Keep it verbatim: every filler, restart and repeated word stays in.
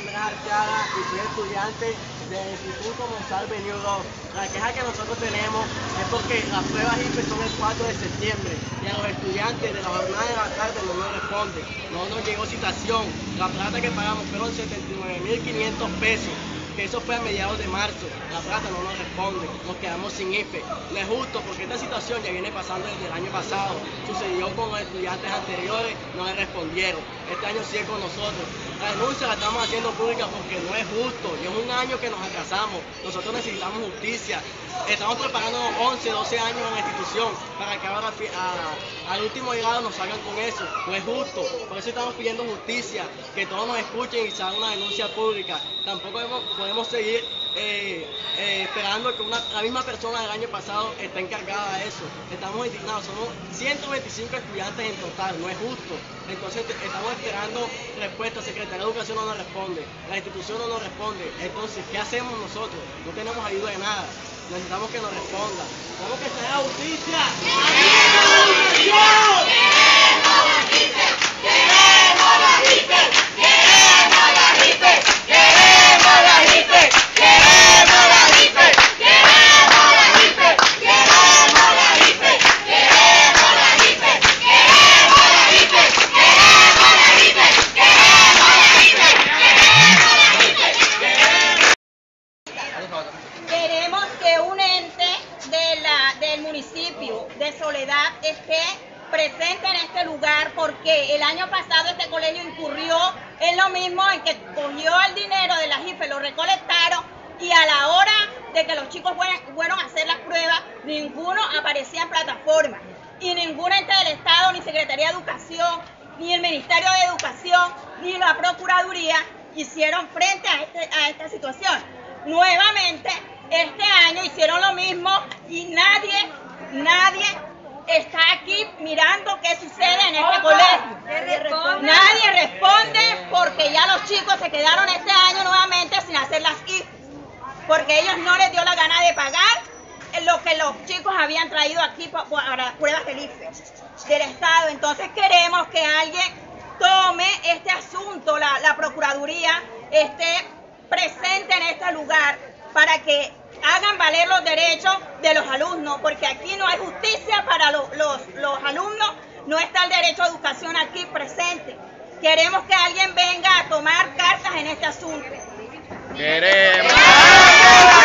Andrés Arteaga y soy estudiante del Instituto Mozart Benildo. La queja que nosotros tenemos es porque las pruebas I F E son el cuatro de septiembre y a los estudiantes de la jornada de la tarde no nos responden. No nos llegó citación. La plata que pagamos fueron setenta y nueve mil quinientos pesos. Que eso fue a mediados de marzo, la plata no nos responde, nos quedamos sin I F E. No es justo porque esta situación ya viene pasando desde el año pasado, sucedió con los estudiantes anteriores, no le respondieron, este año sigue con nosotros. La denuncia la estamos haciendo pública porque no es justo, y es un año que nos atrasamos, nosotros necesitamos justicia. Estamos preparándonos once, doce años en la institución para que ahora a, al último grado nos salgan con eso, no es justo, por eso estamos pidiendo justicia, que todos nos escuchen y se haga una denuncia pública. Tampoco hemos, podemos seguir eh, eh, esperando que una, la misma persona del año pasado esté encargada de eso. Estamos indignados, somos ciento veinticinco estudiantes en total, no es justo. Entonces estamos esperando respuesta, Secretaría de Educación no nos responde, la institución no nos responde. Entonces, ¿qué hacemos nosotros? No tenemos ayuda de nada, necesitamos que nos responda. Tenemos que traer justicia. ¡Queremos educación! ¡Queremos la I F E! ¡Queremos la I F E! ¡Queremos la I F E! ¡Queremos la I F E! ¡Queremos la I F E! ¡Queremos la I F E! ¡Queremos la I F E! ¡Queremos la I F E! ¡Queremos la I F E! ¡Queremos la I F E! ¡Queremos la I F E! Queremos que un ente de la, del municipio de Soledad esté presente en este lugar porque el año pasado este colegio incurrió en lo mismo, en que cogió el dinero de las I F E, lo recolectaron y a la hora de que los chicos fueron a hacer las pruebas, ninguno aparecía en plataforma y ningún ente del Estado, ni Secretaría de Educación, ni el Ministerio de Educación, ni la Procuraduría hicieron frente a, este, a esta situación. Nuevamente, este año hicieron lo mismo y nadie, nadie está aquí mirando qué sucede en este colegio. Nadie responde porque ya los chicos se quedaron este año nuevamente sin hacer las I F E, porque ellos no les dio la gana de pagar lo que los chicos habían traído aquí para pruebas del I F E del Estado. Entonces queremos que alguien tome este asunto, la, la Procuraduría esté presente en este lugar para que hagan valer los derechos de los alumnos, porque aquí no hay justicia para los, los, los alumnos, no está el derecho a educación aquí presente. Queremos que alguien venga a tomar cartas en este asunto. ¡Queremos!